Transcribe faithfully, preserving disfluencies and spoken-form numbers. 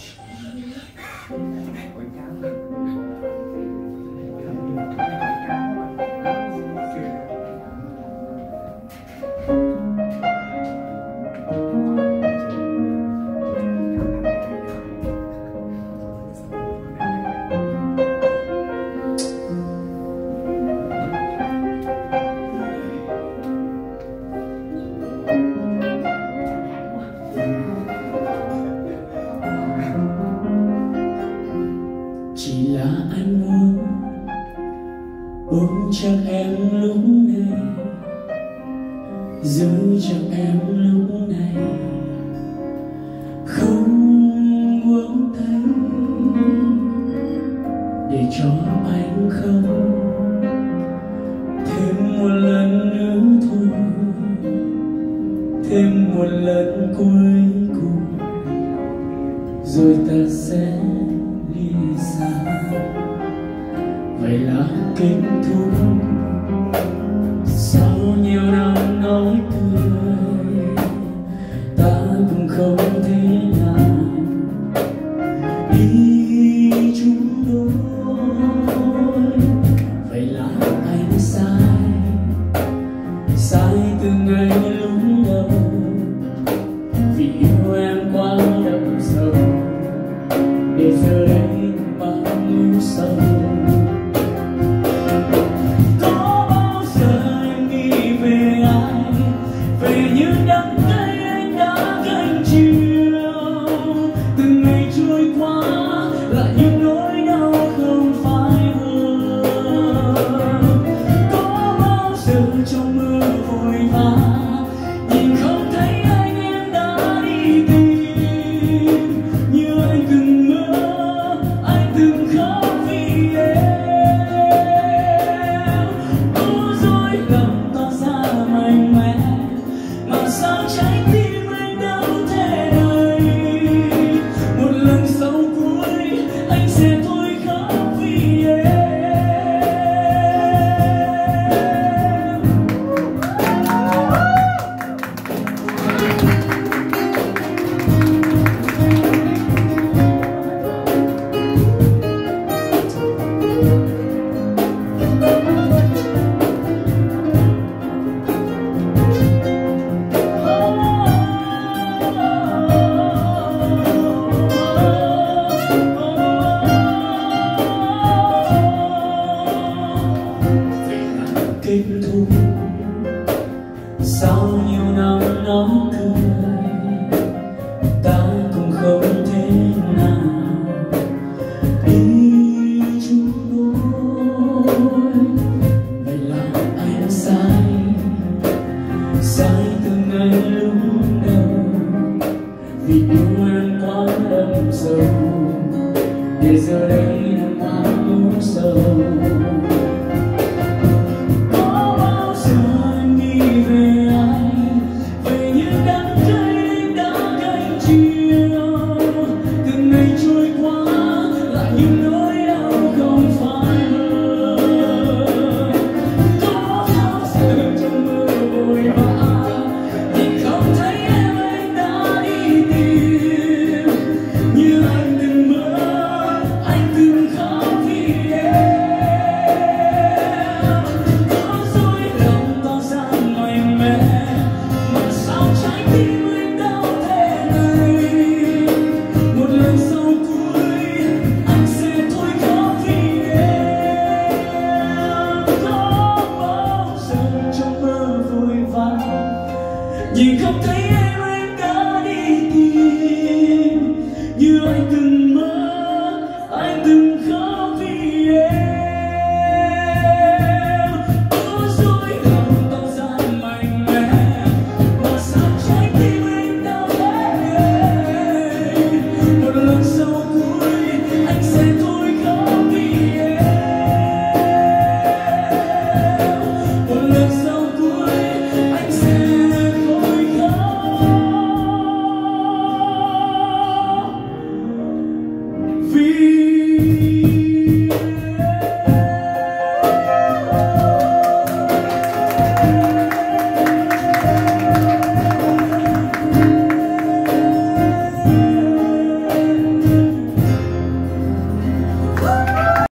Chỉ là anh muốn ôm chắc em lúc này, giữ chắc em lúc này, không buông tay để cho anh không thêm một lần nữa thôi, thêm một lần cuối cùng rồi ta sẽ ly xa. Vậy là kết thúc sau nhiều năm nói cười, ta cũng không thể nào đi chung đôi. Vậy là anh sai, sai từ ngày lúc đầu, vì yêu em quá đậm sâu, để giờ đây bao nhiêu sâu. Có bao giờ anh nghĩ về ai, về những đắng cay anh đã gánh chịu, từng ngày trôi qua là những nỗi đau không phai mờ. Có bao giờ trong mưa vội vã nhìn không thấy anh em đã đi tìm, như anh từng mơ, anh từng khóc vì em. Có dối lòng tỏ ra mạnh mẽ, mà sao trái tim anh đau thế này. Một lần sau cuối anh sẽ thôi khóc vì em. Kết thúc sau nhiều năm nói cười, ta cũng không thể nào đi chung đôi. Vậy là anh sai, sai từ ngày lúc đầu, vì yêu em quá đậm sâu, để giờ đây em quá nỗi sầu. Nhìn không thấy em anh đã đi tìm, như anh từng mơ, anh từng khóc vì em. Có dối lòng tỏ ra mạnh mẽ, mà sao trái tim anh đau thế. Một lần sau cuối anh sẽ thôi khóc vì em. Một lần sau cuối anh sẽ vì